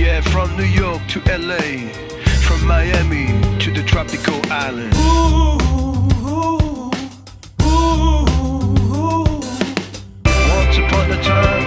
Yeah, from New York to LA, from Miami to the tropical island. Once upon a time